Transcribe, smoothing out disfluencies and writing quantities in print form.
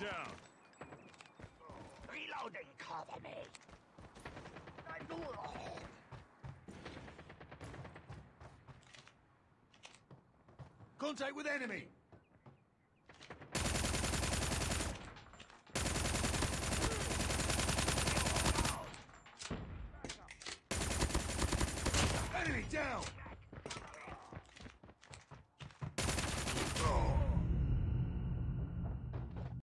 down. Reloading, cover me. Contact with enemy! Enemy down!